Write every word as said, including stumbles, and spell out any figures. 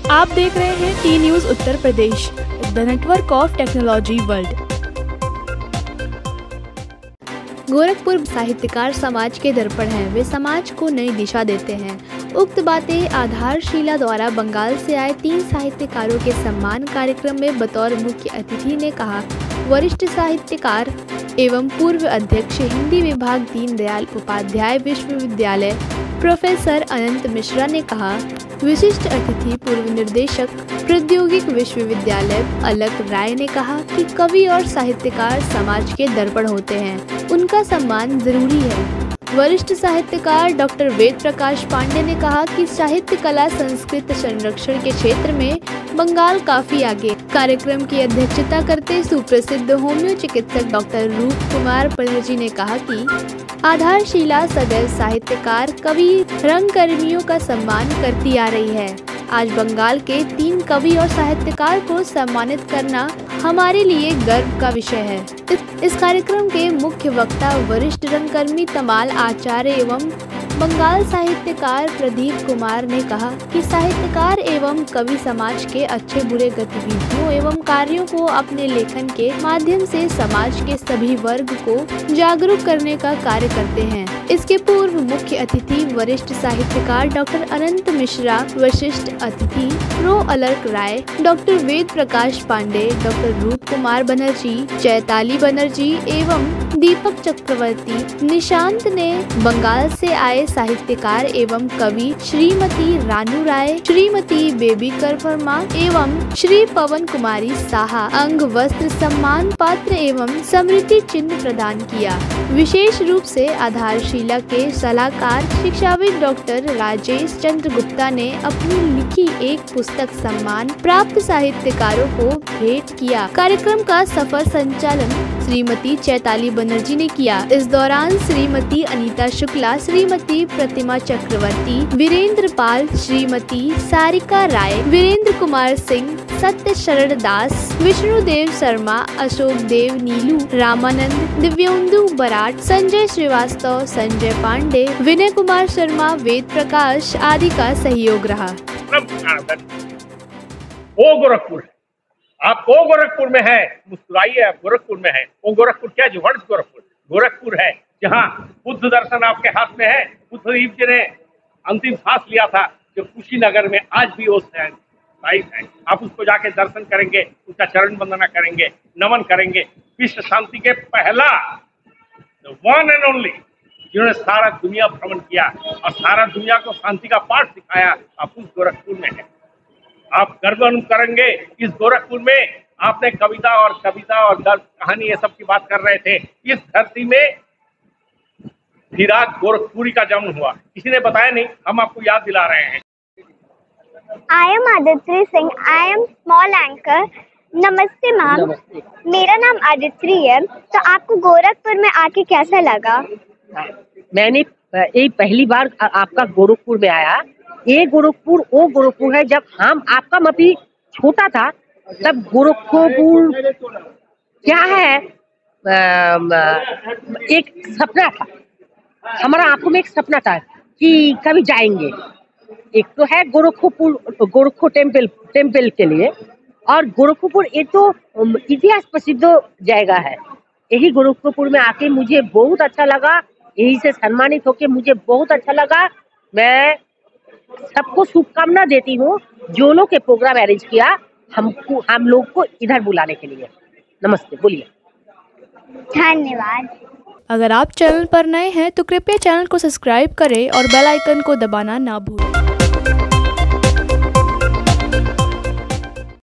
आप देख रहे हैं T news Uttar Pradesh, the network of technology world. Gorakhpur साहित्यकार समाज के दर्पण हैं। वे समाज को नई दिशा देते हैं। उक्त बातें आधारशिला द्वारा बंगाल से आए तीन साहित्यकारों के सम्मान कार्यक्रम में बतौर मुख्य अतिथि ने कहा। वरिष्ठ साहित्यकार एवं पूर्व अध्यक्ष हिंदी विभाग दीनदयाल उपाध्याय विश्वविद्यालय प्रोफेसर अनंत मिश्रा ने कहा। विशिष्ट अतिथि पूर्व निदेशक प्रौद्योगिक विश्वविद्यालय अलक राय ने कहा कि कवि और साहित्यकार समाज के दर्पण होते हैं, उनका सम्मान जरूरी है। वरिष्ठ साहित्यकार डॉक्टर वेद प्रकाश पांडे ने कहा कि साहित्य कला संस्कृत संरक्षण के क्षेत्र में बंगाल काफी आगे। कार्यक्रम की अध्यक्षता करते सुप्रसिद्ध होम्यो चिकित्सक डॉक्टर रूप कुमार बनर्जी ने कहा कि आधारशिला सदैव साहित्यकार, कवि, रंगकर्मियों का सम्मान करती आ रही है। आज बंगाल के तीन कवि और साहित्यकार को सम्मानित करना हमारे लिए गर्व का विषय है। इस, इस कार्यक्रम के मुख्य वक्ता वरिष्ठ रंगकर्मी तमाल आचार्य एवं बंगाल साहित्यकार प्रदीप कुमार ने कहा कि साहित्यकार एवं कवि समाज के अच्छे बुरे गतिविधियों एवं कार्यों को अपने लेखन के माध्यम से समाज के सभी वर्ग को जागरूक करने का कार्य करते हैं। इसके पूर्व मुख्य अतिथि वरिष्ठ साहित्यकार डॉक्टर अनंत मिश्रा, विशिष्ट अतिथि prof Alak Rai, doctor Ved Prakash Pandey, doctor Roop Kumar Banerjee, Chaitali Banerjee एवं दीपक चक्रवर्ती। निशांत ने बंगाल से आए साहित्यकार एवं कवि श्रीमती रानू राय, श्रीमती बेबी करफर्मा एवं श्री पवन कुमारी साहा अंग वस्त्र सम्मान पत्र एवं स्मृति चिन्ह प्रदान किया। विशेष रूप से आधारशिला के सलाहकार शिक्षाविद डॉक्टर राजेश चंद्र गुप्ता ने अपनी लिखी एक पुस्तक सम्मान प्राप्त साहित्यकारों को भेंट किया। कार्यक्रम का सफल संचालन श्रीमती चैताली बनर्जी ने किया। इस दौरान श्रीमती अनीता शुक्ला, श्रीमती प्रतिमा चक्रवर्ती, वीरेंद्र पाल, श्रीमती सारिका राय, वीरेंद्र कुमार सिंह, सत्य शरण दास, विष्णुदेव शर्मा, अशोक देव नीलू, रामानंद, दिव्योंदु बराट, संजय श्रीवास्तव, संजय पांडे, विनय कुमार शर्मा, वेद प्रकाश आदि का सहयोग रहा। ओ गोरखपुर, आप ओ गोरखपुर में है, मुस्कुराइए, आप गोरखपुर में है। ओ गोरखपुर क्या जो वर्ड गोरखपुर गोरखपुर है जहाँ बुद्ध दर्शन आपके हाथ में है। बुद्धदेव जी ने अंतिम सांस लिया था जो कुशीनगर में, आज भी वो है। आप उसको जाके दर्शन करेंगे, उसका चरण वंदना करेंगे, नमन करेंगे। विश्व शांति के पहला वन एंड ओनली जिन्होंने सारा दुनिया भ्रमण किया और सारा दुनिया को शांति का पाठ सिखाया, आप उस गोरखपुर में है। आप गर्व अनुभव करेंगे इस गोरखपुर में। आपने कविता और कविता और कहानी ये सब की बात कर रहे थे। इस धरती में फिराक गोरखपुरी का जन्म हुआ, किसी ने बताया नहीं, हम आपको याद दिला रहे हैं। I am Aditri Singh, I am small anchor. नमस्ते मैम, मेरा नाम आदित्रि है। तो आपको गोरखपुर में आके कैसा लगा? मैंने ये पहली बार आपका गोरखपुर में आया। ये गोरखपुर वो गोरखपुर है जब हम आपका मपी छोटा था, तब गोरखपुर क्या है, एक सपना था हमारा, आंखों में एक सपना था कि कभी जाएंगे। एक तो है गोरखपुर, गोरखपुर टेम्पल टेम्पल के लिए, और गोरखपुर एक तो इतिहास प्रसिद्ध जगह है। यही गोरखपुर में आके मुझे बहुत अच्छा लगा, यही से सम्मानित होके मुझे बहुत अच्छा लगा। मैं सबको शुभकामना देती हूँ जो लोग के प्रोग्राम अरेंज किया, हमको हम लोग को इधर बुलाने के लिए। नमस्ते, बोलिए। धन्यवाद। अगर आप चैनल पर नए हैं तो कृपया चैनल को सब्सक्राइब करें और बेल आइकन को दबाना ना भूलें।